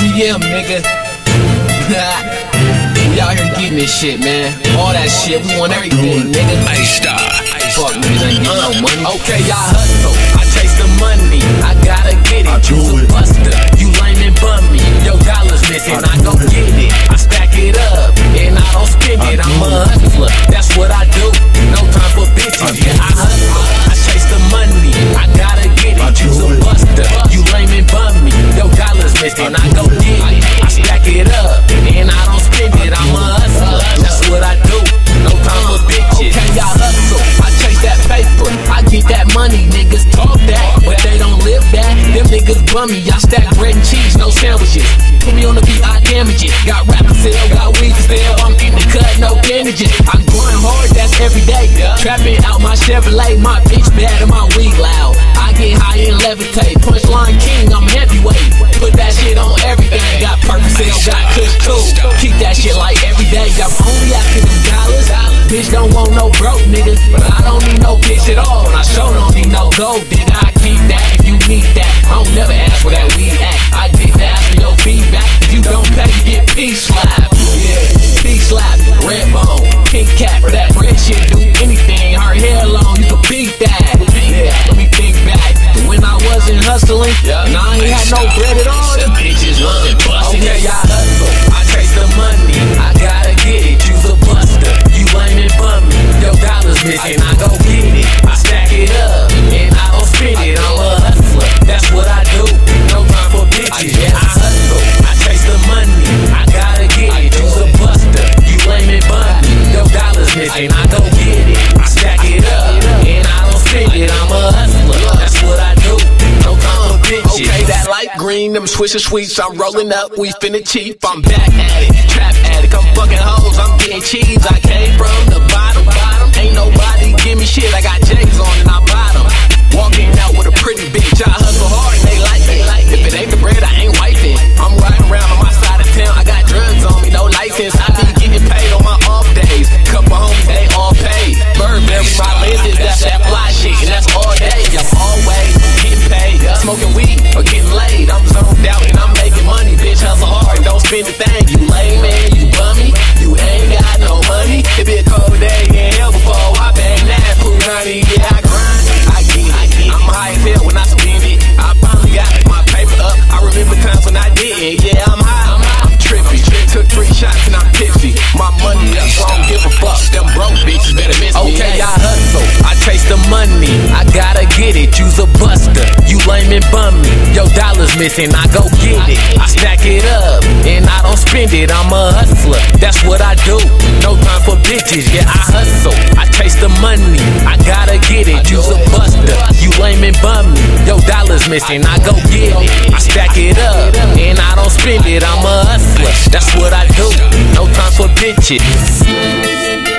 ATM, nigga. We out here getting this shit, man. All that shit, we want everything, nigga. Ice-Star. Fuck niggas ain't getting no money. Okay, I hustle, I chase the money, I gotta get it. You's a buster, you lame and bummy. Yo, dollars missing, I go get it. I stack it up, and I don't spend it. I'm a hustler, that's what I do. No time for bitches, yeah, I hustle, I chase the money, I gotta get it. You's a buster, you lame and bummy. Yo, dollars missing, I go get it. I stack it up, and I don't spend it. I'm a hustler, that's what I do. No time for bitches. Okay, I hustle, I chase that paper, I get that money. Niggas talk that, but they don't live that. Them niggas bummy, I stack bread and cheese, no sandwiches. Put me on the beat, I damage it. Got rap to sell, got weed to sell. I'm in the cut, no bandages. I'm going hard, that's every day. Trapping out my Chevrolet, my bitch bad and my weed loud. I get high and levitate, punchline king, I'm heavyweight. Put that shit on everything. Got Percocet, got Kush too. Keep that shit like every day. I'm only after them dollars. Bitch don't want no broke niggas, but I don't need no bitch at all. And I sure don't need no gold digger. I keep that if you need that. I don't never ask for that weed act. I get to ask for your feedback. If you don't pay, you get P-slap. Yeah, P-slap, red bone, pink cap for that red shit. Do anything, her hair long, you can beat that. Yeah, let me think back to when I wasn't hustling. And I ain't had no bread at all. Them bitches wasn't busting. Okay, I hustle, I chase the money, I gotta get it. You's a buster, you lame and bummy. Yo, dollars missing, I go get it. I stack it up, and I don't spend it. I'm a hustler, that's what I do. No time for bitches, yeah, I hustle, I chase the money, I gotta get it. You's a buster, you lame and bummy. Yo, dollars missing, I go get it. I stack it up, and I don't spend it. I'm a hustler, that's what I do. No time for bitches. Okay, that light green, them Swisher Sweets, I'm rolling up, we finna cheap. I'm back at it, trap addict, I'm fucking hoes, I'm getting cheese. I came from the bottom, ain't nobody give me shit. I got J's on and I bottom. Walking out with a pretty bitch, I hustle hard and they like it. If it ain't the bread, I ain't wiping. I'm riding around on my side of town, I got drugs on me, no license. I be getting paid on my off days. Couple homies, they all paid. Burberry, my lenses, that's that fly shit, and that's all day. I'm always getting paid, smoking weed or getting laid. I'm zoned out and I'm making money, bitch. Hustle hard, don't spend a thing. You lame man, you bummy, you ain't got no money. It be a cold day in hell before I bang that food, honey. Yeah, I grind, I get it. I'm high as hell when I spend it. I finally got my paper up. I remember times when I didn't. Yeah, I'm high, I'm trippy. Took 3 shots and I'm tipsy. My money up, so I don't give a fuck. Them broke bitches better miss me. Okay, I hustle, I chase the money, I gotta get it. You's a buster, you lame and bummy. Yo, dollars missing, I go get it. I stack it up, and I don't spend it. I'm a hustler, that's what I do. No time for bitches, yeah, I hustle, I chase the money, I gotta get it. You's a buster, you lame and bummy. Yo, dollars missing, I go get it. I stack it up, and I don't spend it. I'm a hustler, that's what I do. No time for bitches.